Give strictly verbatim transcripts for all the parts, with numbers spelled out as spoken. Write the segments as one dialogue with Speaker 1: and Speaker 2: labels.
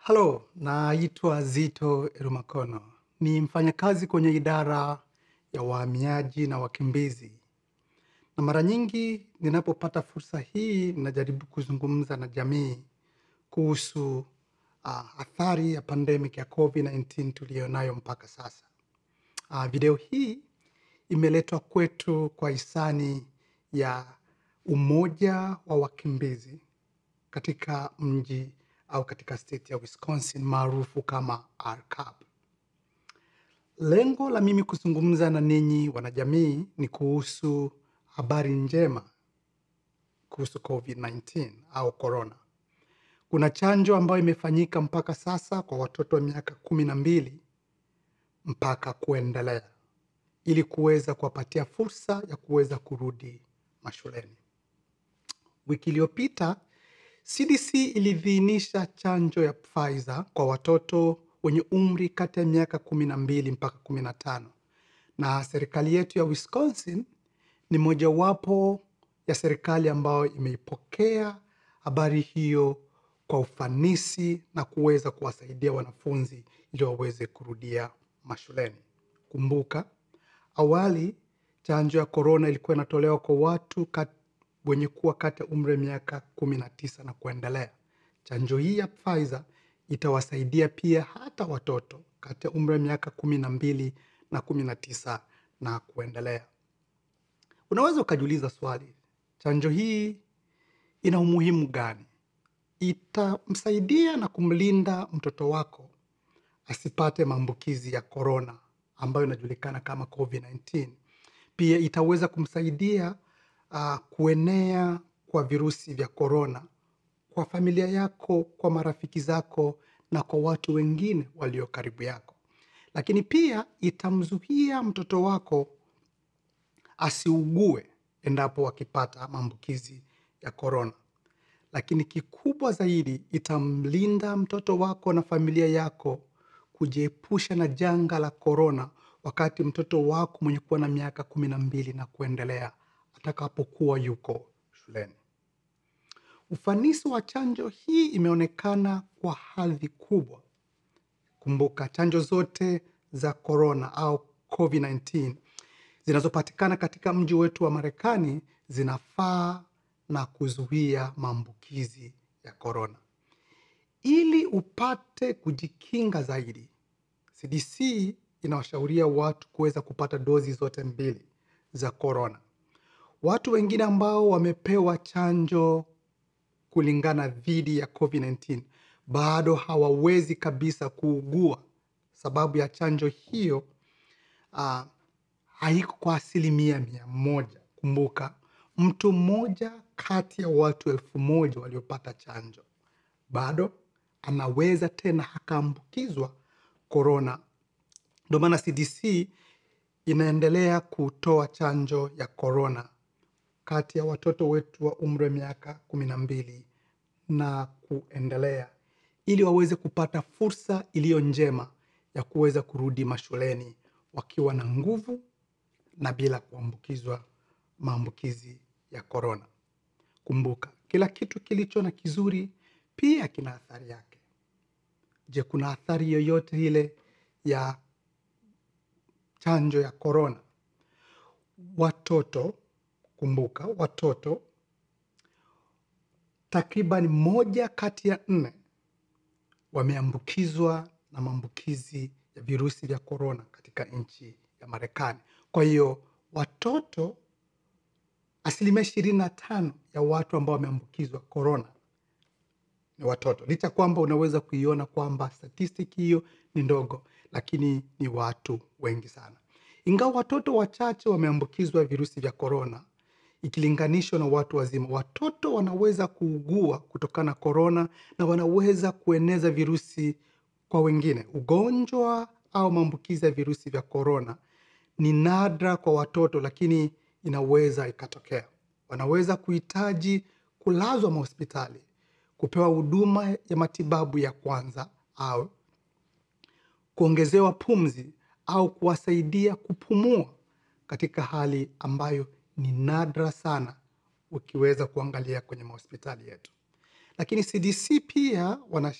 Speaker 1: Halo, naitwa Zito Erumakono. Ni mfanyakazi kwenye idara ya wahamiaji na wakimbizi. Na mara nyingi ninapopata fursa hii najaribu kuzungumza na jamii kuhusu uh, athari ya pandemic ya COVID kumi na tisa tuliyonayo mpaka sasa. Uh, video hii imeletwa kwetu kwa hisani ya Umoja wa Wakimbizi katika mji au katika state ya Wisconsin maarufu kama R C A P. Lengo la mimi kuzungumza na ninyi wanajamii ni kuhusu habari njema kuhusu COVID kumi na tisa au corona. Kuna chanjo ambayo imefanyika mpaka sasa kwa watoto wa miaka kumi na mbili mpaka kuendelea ili kuweza kuwapatia fursa ya kuweza kurudi mashuleni. Wiki iliyopita C D C ilidhinisha chanjo ya Pfizer kwa watoto wenye umri kati ya miaka kumi na mbili mpaka kumi na tano. Na serikali yetu ya Wisconsin ni mojawapo ya serikali ambayo imeipokea habari hiyo kwa ufanisi na kuweza kuwasaidia wanafunzi ili waweze kurudia mashuleni. Kumbuka, awali chanjo ya corona ilikuwa inatolewa kwa watu kat wenye kuwa kati ya umri miaka kumi na tisa na kuendelea. Chanjo hii ya Pfizer itawasaidia pia hata watoto kati ya umri miaka kumi na mbili na kumi na tisa na kuendelea. Unaweza ukajiuliza swali, chanjo hii ina umuhimu gani? Itamsaidia na kumlinda mtoto wako asipate maambukizi ya corona ambayo inajulikana kama COVID kumi na tisa. Pia itaweza kumsaidia Uh, kuenea kwa virusi vya corona kwa familia yako, kwa marafiki zako na kwa watu wengine walio karibu yako. Lakini pia itamzuia mtoto wako asiugue endapo akipata maambukizi ya corona. Lakini kikubwa zaidi itamlinda mtoto wako na familia yako kujiepusha na janga la corona wakati mtoto wako mwenye kuwa na miaka kumi na mbili na kuendelea atakapokuwa yuko shuleni. Ufanisi wa chanjo hii imeonekana kwa hadhi kubwa. Kumbuka, chanjo zote za corona au COVID kumi na tisa zinazopatikana katika mji wetu wa Marekani zinafaa na kuzuia maambukizi ya corona. Ili upate kujikinga zaidi, C D C inawashauria watu kuweza kupata dozi zote mbili za corona. Watu wengine ambao wamepewa chanjo kulingana dhidi ya COVID kumi na tisa bado hawawezi kabisa kuugua, sababu ya chanjo hiyo uh, haiko kwa asilimia mia moja. Kumbuka, mtu mmoja kati ya watu elfu moja waliopata chanjo bado anaweza tena akaambukizwa corona. Ndio maana C D C inaendelea kutoa chanjo ya corona kati ya watoto wetu wa umri wa miaka kumi na mbili na kuendelea ili waweze kupata fursa iliyo njema ya kuweza kurudi mashuleni wakiwa na nguvu na bila kuambukizwa maambukizi ya corona. Kumbuka, kila kitu kilicho na kizuri pia kina athari yake. Je, kuna athari yoyote ile ya chanjo ya corona? Watoto, kumbuka, watoto takriban moja kati ya nne wameambukizwa na maambukizi ya virusi vya corona katika nchi ya Marekani. Kwa hiyo watoto, asilimia ishirini na tano ya watu ambao wameambukizwa corona ni watoto. Licha kwamba unaweza kuiona kwamba statistiki hiyo ni ndogo, lakini ni watu wengi sana. Ingawa watoto wachache wameambukizwa virusi vya corona ikilinganishwa na watu wazima, watoto wanaweza kuugua kutokana na corona na wanaweza kueneza virusi kwa wengine. Ugonjwa au maambukizi ya virusi vya corona ni nadra kwa watoto, lakini inaweza ikatokea. Wanaweza kuhitaji kulazwa hospitali, kupewa huduma ya matibabu ya kwanza au kuongezewa pumzi au kuwasaidia kupumua katika hali ambayo ni nadra sana ukiweza kuangalia kwenye hospitali yetu. Lakini C D C pia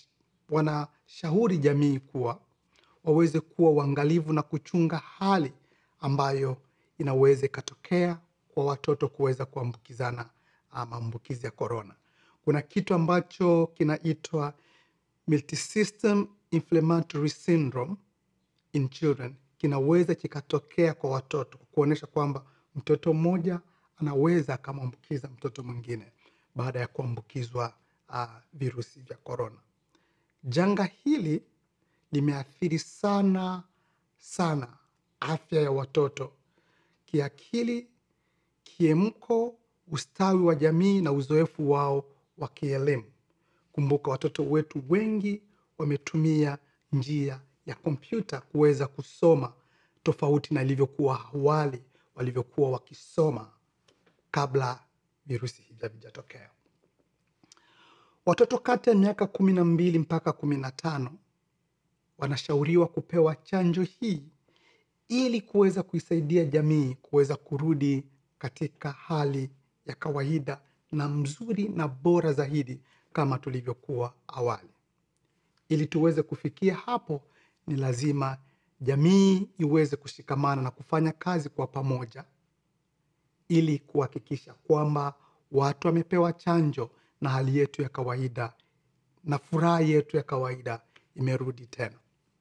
Speaker 1: wanashauri jamii kuwa waweze kuwa uangalifu na kuchunga hali ambayo inaweza ikatokea kwa watoto kuweza kuambukizana maambukizi ya korona. Kuna kitu ambacho kinaitwa multisystem inflammatory syndrome in children, kinaweza kikatokea kwa watoto, kuonesha kwamba mtoto mmoja anaweza akamwambukiza mtoto mwingine baada ya kuambukizwa uh, virusi vya korona. Janga hili limeathiri sana sana afya ya watoto kiakili, kiemko, ustawi wa jamii na uzoefu wao wa kielimu. Kumbuka watoto wetu wengi wametumia njia ya kompyuta kuweza kusoma, tofauti na ilivyokuwa awali walivyokuwa wakisoma kabla virusi hivi havijatokea. Watoto kati ya miaka kumi na mbili mpaka kumi na tano wanashauriwa kupewa chanjo hii ili kuweza kuisaidia jamii kuweza kurudi katika hali ya kawaida na mzuri na bora zaidi kama tulivyokuwa awali. Ili tuweze kufikia hapo, ni lazima jamii iweze kushikamana na kufanya kazi kwa pamoja ili kuhakikisha kwamba watu wamepewa chanjo na hali yetu ya kawaida na furaha yetu ya kawaida imerudi tena.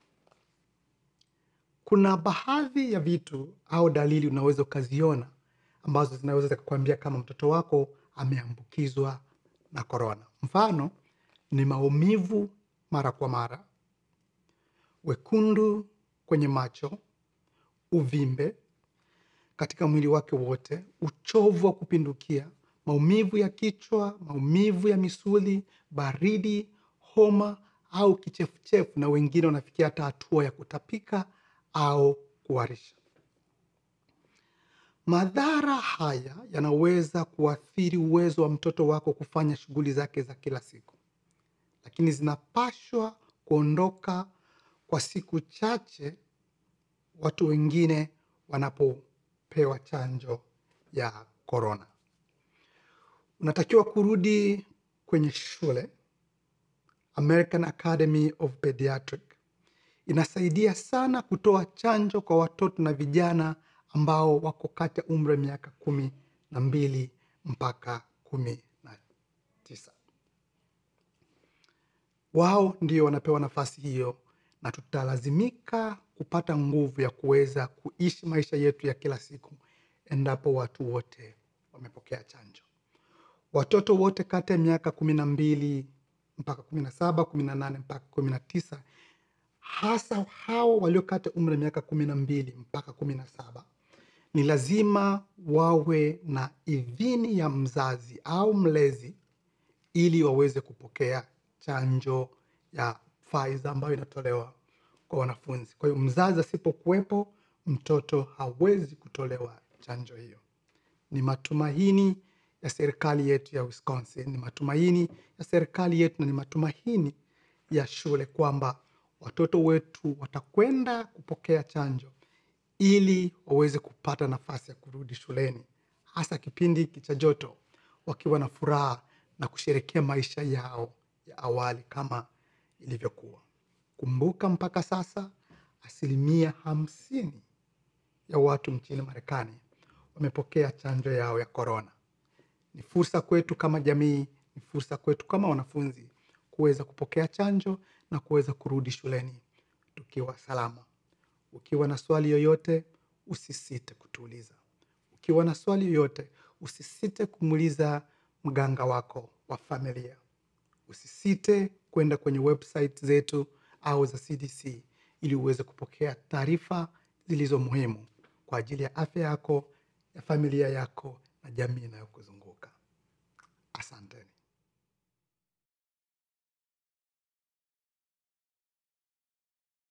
Speaker 1: Kuna baadhi ya vitu au dalili unaweza ukaziona ambazo zinaweza kukuambia kama mtoto wako ameambukizwa na korona. Mfano ni maumivu mara kwa mara, wekundu kwenye macho, uvimbe katika mwili wake wote, uchovu wa kupindukia, maumivu ya kichwa, maumivu ya misuli, baridi, homa au kichefuchefu, na wengine wanafikia hata hatua ya kutapika au kuharisha. Madhara haya yanaweza kuathiri uwezo wa mtoto wako kufanya shughuli zake za kila siku, lakini zinapaswa kuondoka kwa siku chache watu wengine wanapopewa chanjo ya korona. Unatakiwa kurudi kwenye shule. American Academy of Pediatrics inasaidia sana kutoa chanjo kwa watoto na vijana ambao wako kati ya umri wa miaka kumi na mbili mpaka kumi na tisa. Wao ndio wanapewa nafasi hiyo, na tutalazimika kupata nguvu ya kuweza kuishi maisha yetu ya kila siku endapo watu wote wamepokea chanjo. Watoto wote kati ya miaka kumi na mbili mpaka kumi na saba, kumi na nane mpaka kumi na tisa, hasa hao walio kati ya umri wa miaka kumi na mbili mpaka kumi na saba, ni lazima wawe na idhini ya mzazi au mlezi ili waweze kupokea chanjo ya Pfizer ambayo inatolewa kwa wanafunzi. Kwa hiyo mzazi asipokuwepo, mtoto hawezi kutolewa chanjo hiyo. Ni matumaini ya serikali yetu ya Wisconsin, ni matumaini ya serikali yetu na ni matumaini ya shule kwamba watoto wetu watakwenda kupokea chanjo ili waweze kupata nafasi ya kurudi shuleni, hasa kipindi hiki cha joto, wakiwa na furaha na kusherehekea maisha yao ya awali kama ilivyokuwa. Kumbuka mpaka sasa asilimia hamsini ya watu nchini Marekani wamepokea chanjo yao ya korona. Ni fursa kwetu kama jamii, ni fursa kwetu kama wanafunzi kuweza kupokea chanjo na kuweza kurudi shuleni tukiwa salama. Ukiwa na swali yoyote, usisite kutuuliza. Ukiwa na swali yoyote, usisite kumuuliza mganga wako wa familia. Usisite kwenda kwenye website zetu au za C D C ili uweze kupokea taarifa zilizo muhimu kwa ajili ya afya yako, ya familia yako na jamii inayokuzunguka. Asanteni.